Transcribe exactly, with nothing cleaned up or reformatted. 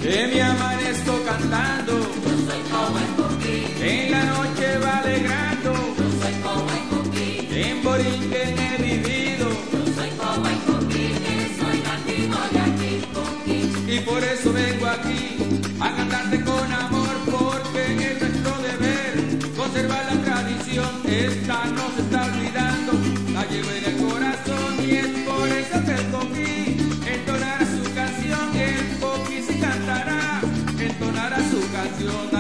que me amanezco cantando. Yo soy como el coquí, En la noche va alegrando, yo soy como el coquí, en Borinquen he vivido, yo soy como el coquí, que soy nativo de aquí, coquí. y por eso vengo aquí a cantarte con amor, porque es nuestro deber conservar la tradición. Esta no se está olvidando, la llevo en el corazón, y es por eso que el coquí entonará su canción. El coquí sí cantará, entonará su canción.